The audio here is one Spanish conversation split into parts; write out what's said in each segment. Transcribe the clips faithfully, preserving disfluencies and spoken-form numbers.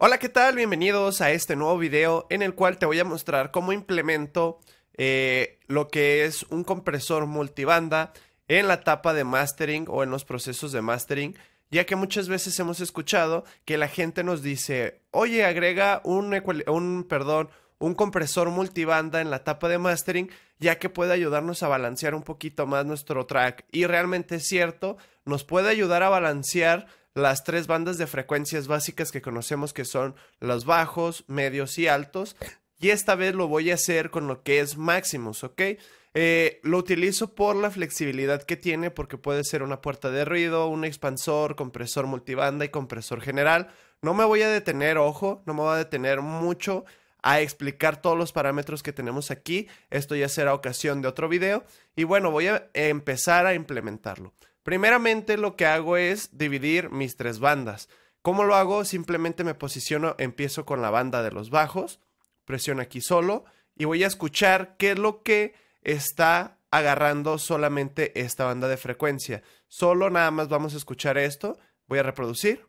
Hola, ¿qué tal? Bienvenidos a este nuevo video en el cual te voy a mostrar cómo implemento eh, lo que es un compresor multibanda en la etapa de mastering o en los procesos de mastering, ya que muchas veces hemos escuchado que la gente nos dice, oye, agrega un, un, perdón, un compresor multibanda en la etapa de mastering, ya que puede ayudarnos a balancear un poquito más nuestro track. Y realmente es cierto, nos puede ayudar a balancear las tres bandas de frecuencias básicas que conocemos, que son los bajos, medios y altos, y esta vez lo voy a hacer con lo que es máximos, ¿ok? Eh, lo utilizo por la flexibilidad que tiene, porque puede ser una puerta de ruido, un expansor, compresor multibanda y compresor general. No me voy a detener, ojo, no me voy a detener mucho a explicar todos los parámetros que tenemos aquí. Esto ya será ocasión de otro video, y bueno, voy a empezar a implementarlo. Primeramente lo que hago es dividir mis tres bandas. ¿Cómo lo hago? Simplemente me posiciono, empiezo con la banda de los bajos, presiono aquí solo y voy a escuchar qué es lo que está agarrando solamente esta banda de frecuencia. Solo nada más vamos a escuchar esto. Voy a reproducir.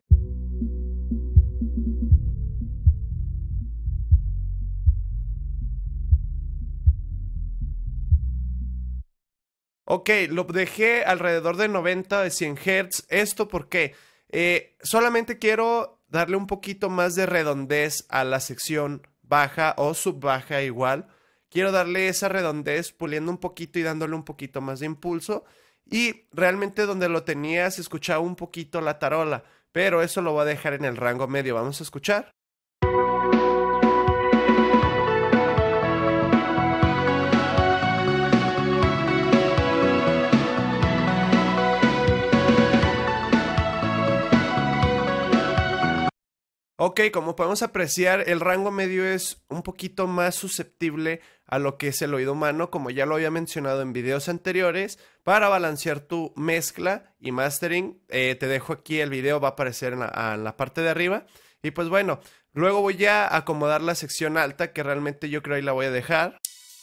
Ok, lo dejé alrededor de noventa, de cien hertz. ¿Esto por qué? Eh, solamente quiero darle un poquito más de redondez a la sección baja o subbaja igual. Quiero darle esa redondez puliendo un poquito y dándole un poquito más de impulso. Y realmente donde lo tenía se escuchaba un poquito la tarola, pero eso lo voy a dejar en el rango medio. Vamos a escuchar. Ok, como podemos apreciar, el rango medio es un poquito más susceptible a lo que es el oído humano, como ya lo había mencionado en videos anteriores. Para balancear tu mezcla y mastering, eh, te dejo aquí el video, va a aparecer en la, en la parte de arriba. Y pues bueno, luego voy a acomodar la sección alta, que realmente yo creo ahí la voy a dejar.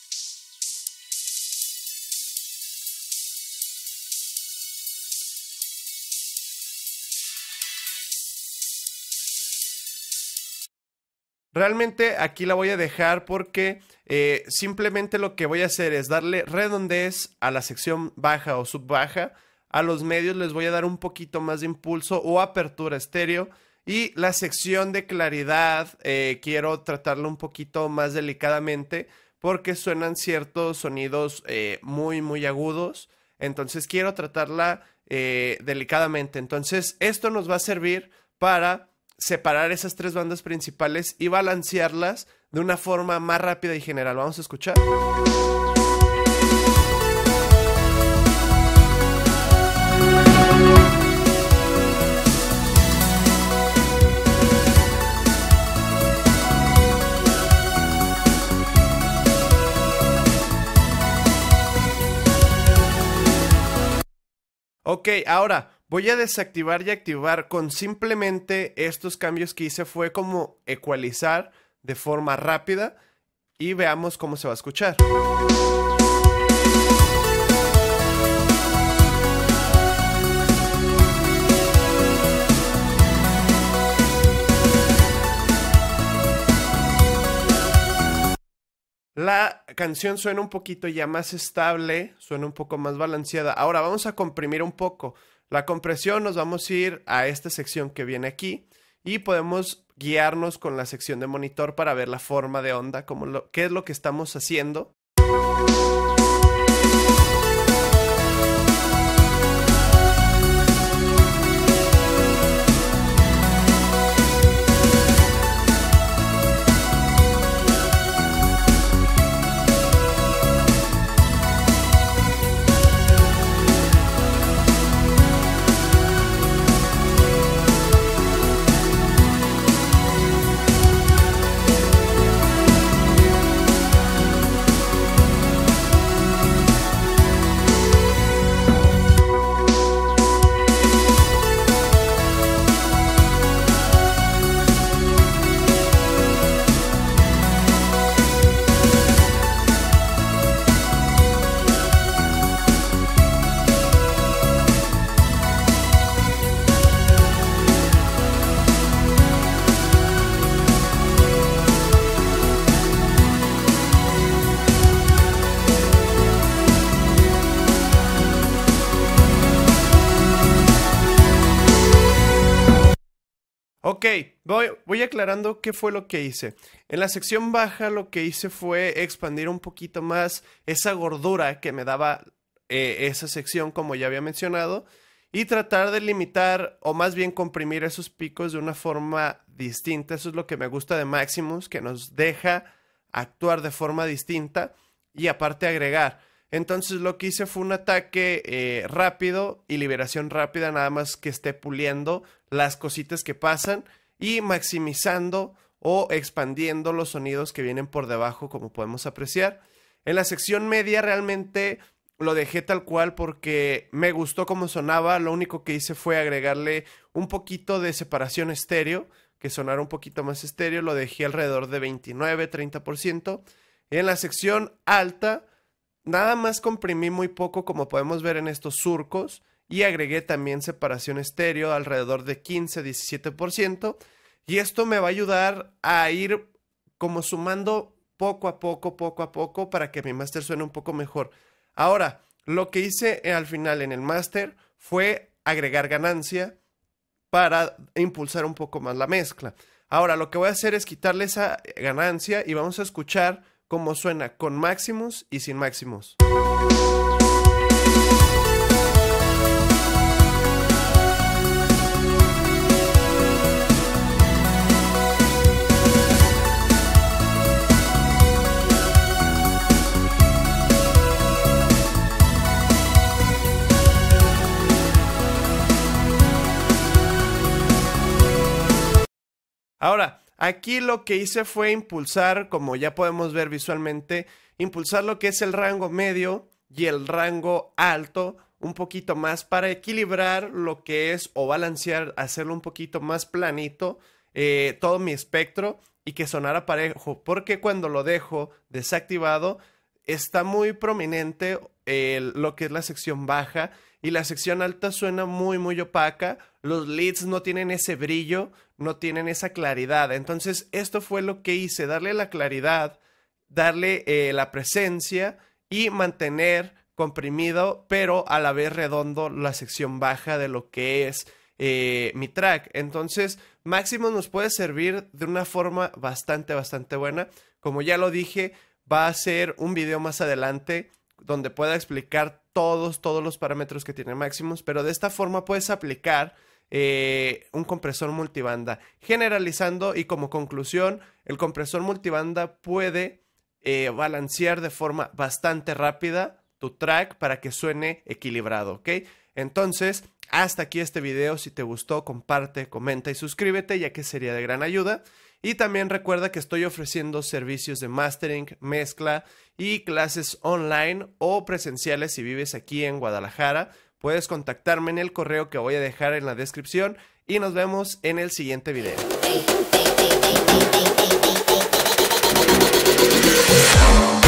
Realmente aquí la voy a dejar porque eh, simplemente lo que voy a hacer es darle redondez a la sección baja o subbaja. A los medios les voy a dar un poquito más de impulso o apertura estéreo. Y la sección de claridad eh, quiero tratarla un poquito más delicadamente, porque suenan ciertos sonidos eh, muy muy agudos. Entonces quiero tratarla eh, delicadamente. Entonces esto nos va a servir para separar esas tres bandas principales y balancearlas de una forma más rápida y general. Vamos a escuchar. Ok, ahora voy a desactivar y activar con simplemente estos cambios que hice. Fue como ecualizar de forma rápida y veamos cómo se va a escuchar. La canción suena un poquito ya más estable, suena un poco más balanceada. Ahora vamos a comprimir un poco. La compresión, nos vamos a ir a esta sección que viene aquí y podemos guiarnos con la sección de monitor para ver la forma de onda, como lo, qué es lo que estamos haciendo. Ok, voy, voy aclarando qué fue lo que hice. En la sección baja lo que hice fue expandir un poquito más esa gordura que me daba eh, esa sección, como ya había mencionado, y tratar de limitar o más bien comprimir esos picos de una forma distinta. Eso es lo que me gusta de Maximus, que nos deja actuar de forma distinta y aparte agregar. Entonces lo que hice fue un ataque eh, rápido y liberación rápida, nada más que esté puliendo las cositas que pasan y maximizando o expandiendo los sonidos que vienen por debajo, como podemos apreciar. En la sección media realmente lo dejé tal cual porque me gustó cómo sonaba. Lo único que hice fue agregarle un poquito de separación estéreo, que sonara un poquito más estéreo. Lo dejé alrededor de veintinueve a treinta por ciento. En la sección alta nada más comprimí muy poco, como podemos ver en estos surcos, y agregué también separación estéreo alrededor de quince a diecisiete por ciento, y esto me va a ayudar a ir como sumando poco a poco, poco a poco, para que mi máster suene un poco mejor. Ahora, lo que hice al final en el máster fue agregar ganancia para impulsar un poco más la mezcla. Ahora, lo que voy a hacer es quitarle esa ganancia y vamos a escuchar cómo suena con Maximus y sin Maximus. Ahora, aquí lo que hice fue impulsar, como ya podemos ver visualmente, impulsar lo que es el rango medio y el rango alto un poquito más para equilibrar lo que es o balancear, hacerlo un poquito más planito, eh, todo mi espectro y que sonara parejo, porque cuando lo dejo desactivado está muy prominente eh, lo que es la sección baja y la sección alta suena muy muy opaca. Los leads no tienen ese brillo, no tienen esa claridad. Entonces esto fue lo que hice, darle la claridad, darle eh, la presencia y mantener comprimido, pero a la vez redondo la sección baja de lo que es eh, mi track. Entonces Maximus nos puede servir de una forma bastante, bastante buena. Como ya lo dije, va a ser un video más adelante donde pueda explicar todos, todos los parámetros que tiene Maximus, pero de esta forma puedes aplicar eh, un compresor multibanda. Generalizando y como conclusión, el compresor multibanda puede eh, balancear de forma bastante rápida tu track para que suene equilibrado, ¿ok? Entonces, hasta aquí este video. Si te gustó, comparte, comenta y suscríbete, ya que sería de gran ayuda. Y también recuerda que estoy ofreciendo servicios de mastering, mezcla y clases online o presenciales si vives aquí en Guadalajara. Puedes contactarme en el correo que voy a dejar en la descripción y nos vemos en el siguiente video.